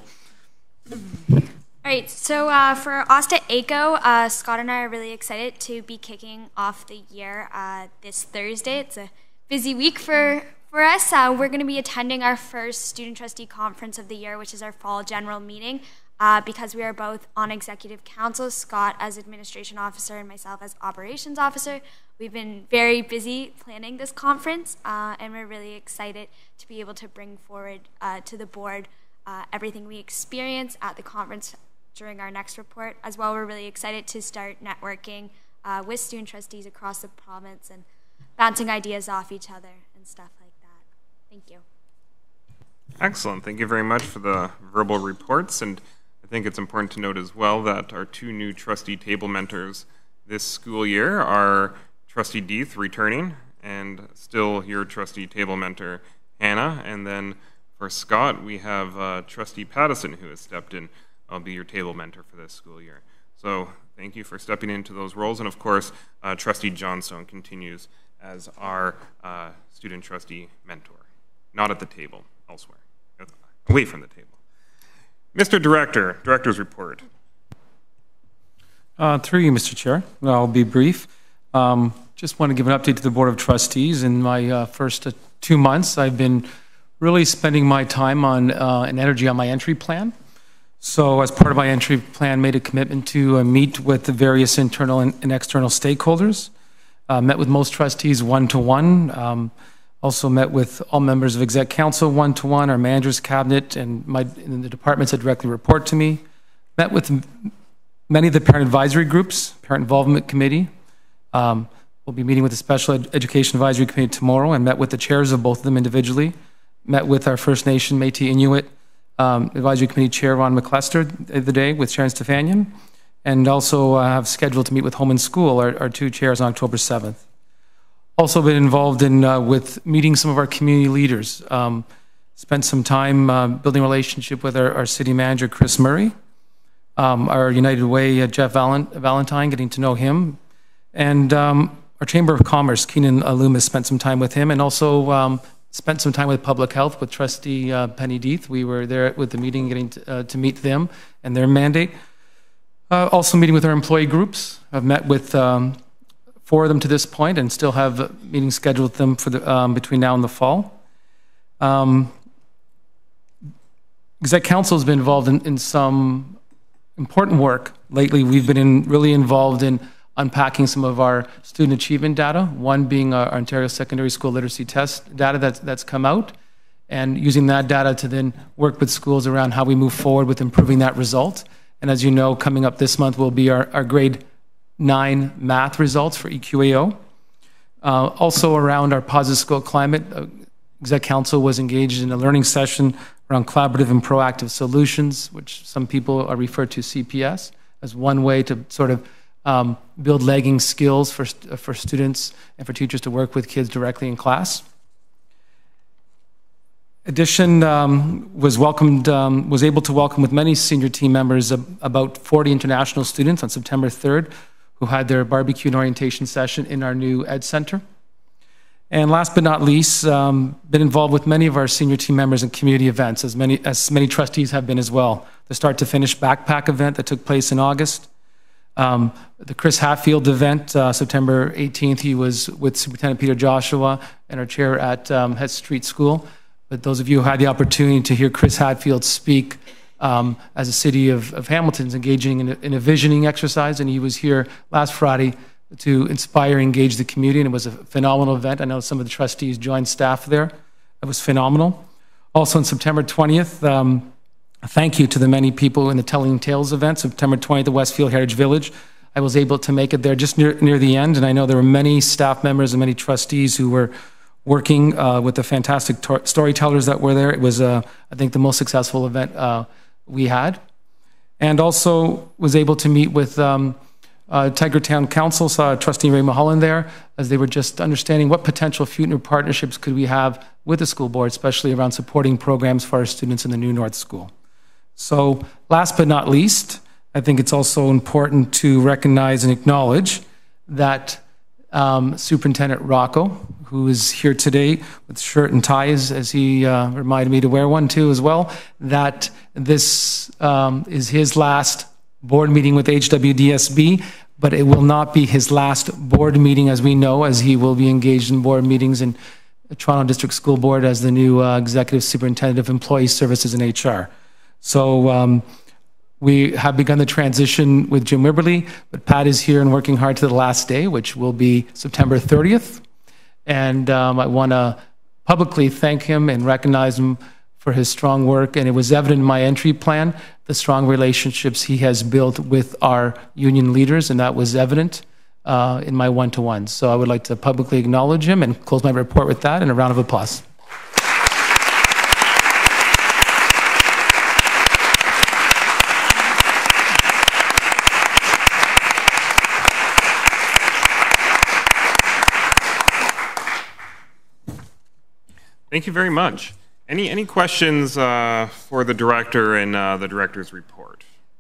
All right, so uh, for Osta A C O, uh, Scott and I are really excited to be kicking off the year uh, this Thursday. It's a busy week for, for us. Uh, we're going to be attending our first Student Trustee Conference of the year, which is our fall general meeting. Uh, because we are both on executive council, Scott as administration officer and myself as operations officer, we've been very busy planning this conference, uh, and we're really excited to be able to bring forward uh, to the board uh, everything we experience at the conference during our next report. As well, we're really excited to start networking uh, with student trustees across the province and bouncing ideas off each other and stuff like that. Thank you. Excellent. Thank you very much for the verbal reports. And I think it's important to note as well that our two new trustee table mentors this school year are Trustee Deeth returning, and still your trustee table mentor, Hannah. And then for Scott, we have uh, Trustee Pattison, who has stepped in. I'll be your table mentor for this school year. So thank you for stepping into those roles. And of course, uh, Trustee Johnstone continues as our uh, student trustee mentor. Not at the table, elsewhere, away from the table. Mister Director, Director's report. Uh, through you, Mister Chair. I'll be brief. Um, just want to give an update to the Board of Trustees. In my uh, first uh, two months, I've been really spending my time on uh, and energy on my entry plan. So as part of my entry plan, made a commitment to uh, meet with the various internal and, and external stakeholders. Uh, met with most trustees one-to-one. Um, also met with all members of Exec Council one-to-one, our manager's cabinet, and, my, and the departments that directly report to me. Met with many of the parent advisory groups, Parent Involvement Committee. Um, we'll be meeting with the Special Ed Education Advisory Committee tomorrow, and met with the chairs of both of them individually. Met with our First Nation, Métis Inuit um, Advisory Committee Chair, Ron McClester, the other day with Sharon Stefanian. And also uh, have scheduled to meet with Home and School, our, our two chairs, on October seventh. Also been involved in uh, with meeting some of our community leaders. Um, spent some time uh, building a relationship with our, our city manager, Chris Murray, um, our United Way, uh, Jeff Valen Valentine, getting to know him, and um, our Chamber of Commerce, Keenan Loomis, spent some time with him, and also um, spent some time with Public Health with Trustee uh, Penny Deeth. We were there with the meeting, getting to, uh, to meet them and their mandate. Uh, also meeting with our employee groups. I've met with um, four of them to this point and still have meetings scheduled with them for the, um, between now and the fall. Um, Exec Council has been involved in, in some important work. Lately, we've been in, really involved in unpacking some of our student achievement data, one being our, our Ontario Secondary School Literacy Test data that's, that's come out, and using that data to then work with schools around how we move forward with improving that result. And as you know, coming up this month will be our, our grade nine math results for E Q A O. Uh, also around our positive school climate, uh, Exec Council was engaged in a learning session around collaborative and proactive solutions, which some people are referred to C P S as one way to sort of um, build lagging skills for, for students and for teachers to work with kids directly in class. Addition um, was welcomed, um, was able to welcome with many senior team members uh, about forty international students on September third who had their barbecue and orientation session in our new Ed Center. And last but not least, um, been involved with many of our senior team members in community events, as many, as many trustees have been as well. The Start to Finish backpack event that took place in August. Um, the Chris Hatfield event, uh, September eighteenth, he was with Superintendent Peter Joshua and our chair at um, Head Street School. But those of you who had the opportunity to hear Chris Hatfield speak um, as a city of, of Hamilton's engaging in a, in a visioning exercise, and he was here last Friday to inspire and engage the community, and it was a phenomenal event. I know some of the trustees joined staff there. It was phenomenal. Also on September twentieth, um, a thank you to the many people in the Telling Tales event, September twentieth at Westfield Heritage Village. I was able to make it there just near, near the end, and I know there were many staff members and many trustees who were working uh, with the fantastic storytellers that were there. It was, uh, I think, the most successful event uh, we had. And also was able to meet with um, uh, Tiger Town Council, saw Trustee Ray Mulholland there, as they were just understanding what potential future partnerships could we have with the school board, especially around supporting programs for our students in the new North School. So last but not least, I think it's also important to recognize and acknowledge that Um, Superintendent Rocco, who is here today with shirt and ties, as he uh, reminded me to wear one too as well, that this um, is his last board meeting with H W D S B, but it will not be his last board meeting, as we know, as he will be engaged in board meetings in the Toronto District School Board as the new uh, Executive Superintendent of Employee Services and H R. So um, We have begun the transition with Jim Wibberley, but Pat is here and working hard to the last day, which will be September thirtieth. And um, I want to publicly thank him and recognize him for his strong work. And it was evident in my entry plan, the strong relationships he has built with our union leaders, and that was evident uh, in my one-to-ones. So I would like to publicly acknowledge him and close my report with that and a round of applause. Thank you very much. Any, any questions uh, for the director and uh, the director's report?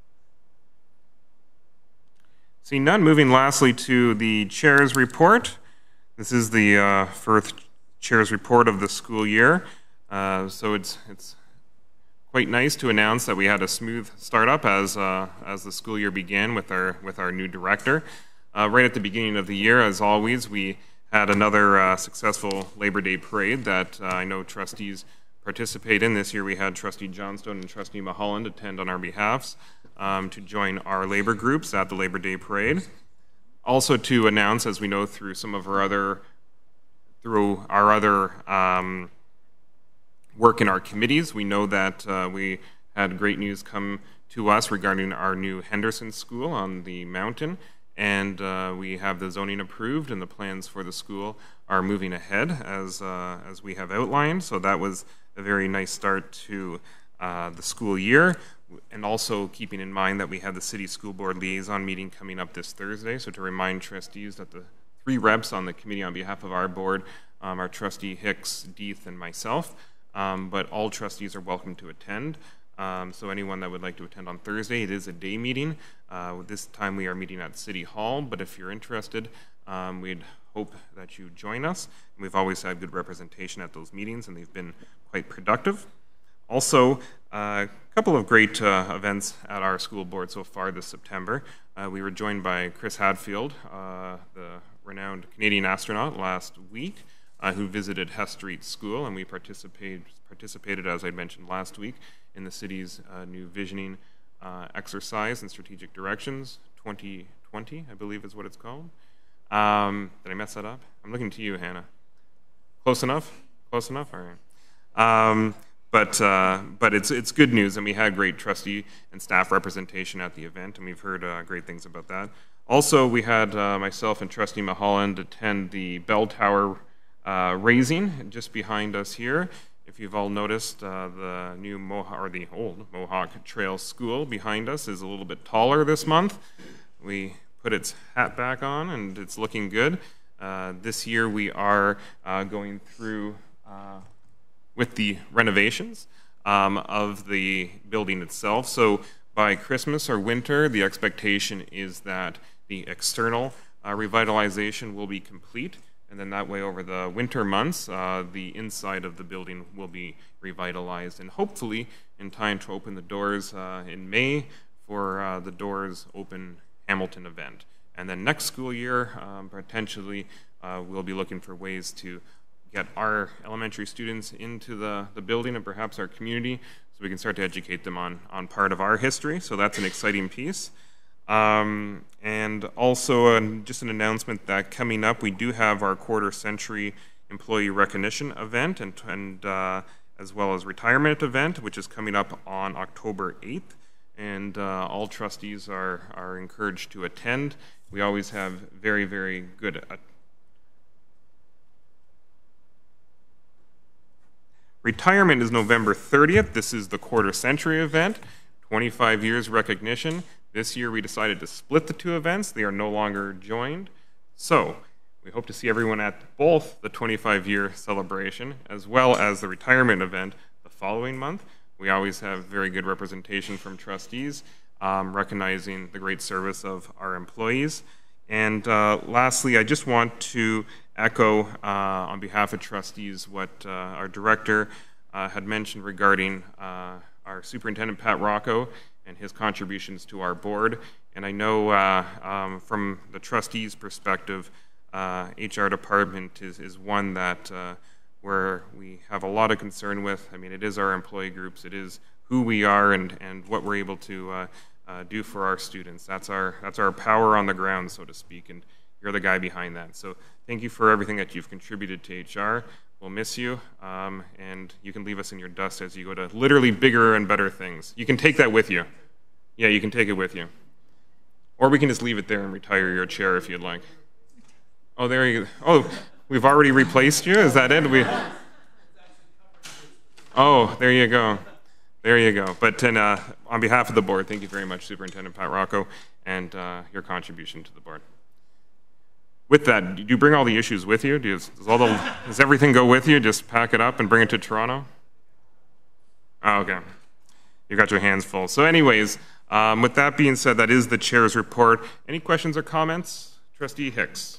Seeing none, moving lastly to the chair's report. This is the uh, first chair's report of the school year. Uh, so it's, it's quite nice to announce that we had a smooth startup as, uh, as the school year began with our, with our new director. Uh, right at the beginning of the year, as always, we had another uh, successful Labor Day parade that uh, I know trustees participate in. This year we had Trustee Johnstone and Trustee Mulholland attend on our behalfs um, to join our labor groups at the Labor Day parade. Also to announce, as we know through some of our other, through our other um, work in our committees, we know that uh, we had great news come to us regarding our new Henderson School on the mountain. And uh, we have the zoning approved, and the plans for the school are moving ahead as uh, as we have outlined. So that was a very nice start to uh, the school year, and also keeping in mind that we have the city school board liaison meeting coming up this Thursday. So to remind trustees that the three reps on the committee on behalf of our board um, are Trustee Hicks, Deeth, and myself. Um, but all trustees are welcome to attend. Um, so anyone that would like to attend on Thursday, it is a day meeting. Uh, this time we are meeting at City Hall, but if you're interested, um, we'd hope that you join us. And we've always had good representation at those meetings, and they've been quite productive. Also, uh, a couple of great uh, events at our school board so far this September. Uh, we were joined by Chris Hadfield, uh, the renowned Canadian astronaut, last week, uh, who visited Hess Street School, and we participated, participated, as I mentioned last week, in the city's uh, new visioning uh, exercise and strategic directions, twenty twenty, I believe is what it's called. Um, did I mess that up? I'm looking to you, Hannah. Close enough? Close enough? All right. Um, but uh, but it's, it's good news, and we had great trustee and staff representation at the event, and we've heard uh, great things about that. Also, we had uh, myself and Trustee Mulholland attend the bell tower uh, raising just behind us here. If you've all noticed, uh, the new Mohawk, or the old Mohawk Trail School behind us is a little bit taller this month. We put its hat back on, and it's looking good. Uh, this year we are uh, going through uh, with the renovations um, of the building itself. So by Christmas or winter, the expectation is that the external uh, revitalization will be complete. And then that way, over the winter months, uh, the inside of the building will be revitalized, and hopefully in time to open the doors uh, in May for uh, the Doors Open Hamilton event. And then next school year, um, potentially, uh, we'll be looking for ways to get our elementary students into the, the building and perhaps our community, so we can start to educate them on, on part of our history. So that's an exciting piece. Um, and also uh, just an announcement that coming up, we do have our quarter century employee recognition event, and, and uh, as well as retirement event, which is coming up on October eighth. And uh, all trustees are, are encouraged to attend. We always have very, very good uh, retirement is November thirtieth. This is the quarter century event, twenty-five years recognition. This year we decided to split the two events. They are no longer joined. So we hope to see everyone at both the twenty-five year celebration as well as the retirement event the following month. We always have very good representation from trustees, um, recognizing the great service of our employees. And uh, lastly, I just want to echo uh, on behalf of trustees what uh, our director uh, had mentioned regarding uh, our superintendent, Pat Rocco, and his contributions to our board. And I know uh, um, from the trustees' perspective, uh, H R department is, is one that uh, where we have a lot of concern with. I mean, it is our employee groups, it is who we are and, and what we're able to uh, uh, do for our students. That's our, that's our power on the ground, so to speak, and you're the guy behind that. So thank you for everything that you've contributed to H R. We'll miss you, um, and you can leave us in your dust as you go to literally bigger and better things. You can take that with you. Yeah, you can take it with you. Or we can just leave it there and retire your chair if you'd like. Oh, there you go. Oh, we've already replaced you? Is that it? We... Oh, there you go. There you go. But then, uh, on behalf of the board, thank you very much, Superintendent Pat Rocco, and uh, your contribution to the board. With that, do you bring all the issues with you? Do you does, all the, does everything go with you? Just pack it up and bring it to Toronto? Oh, okay. You got your hands full. So anyways, um, with that being said, that is the chair's report. Any questions or comments? Trustee Hicks.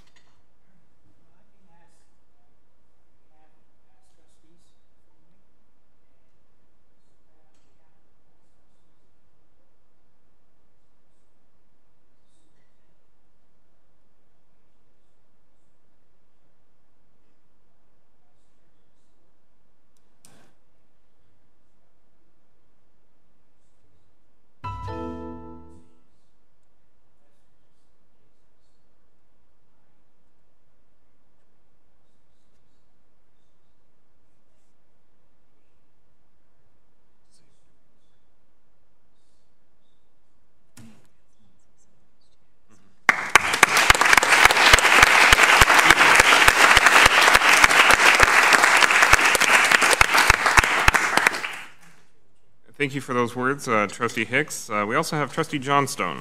Thank you for those words, uh, Trustee Hicks. Uh, we also have Trustee Johnstone.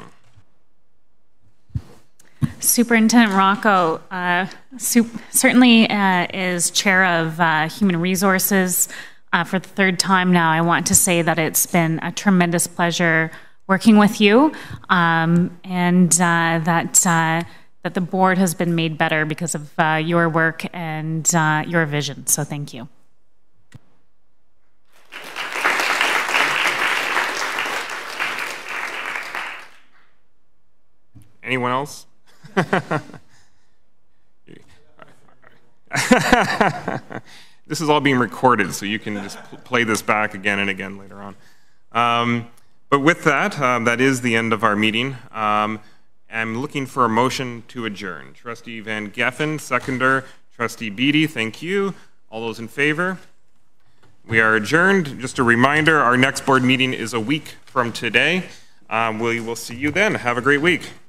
Superintendent Rocco uh, sup certainly uh, is chair of uh, Human Resources uh, for the third time now. I want to say that it's been a tremendous pleasure working with you, um, and uh, that uh, that the board has been made better because of uh, your work and uh, your vision. So thank you. Anyone else? This is all being recorded, so you can just play this back again and again later on. Um, but with that, um, that is the end of our meeting. Um, I'm looking for a motion to adjourn. Trustee Van Geffen, seconder. Trustee Beatty, thank you. All those in favor? We are adjourned. Just a reminder, our next board meeting is a week from today. Um, we will see you then. Have a great week.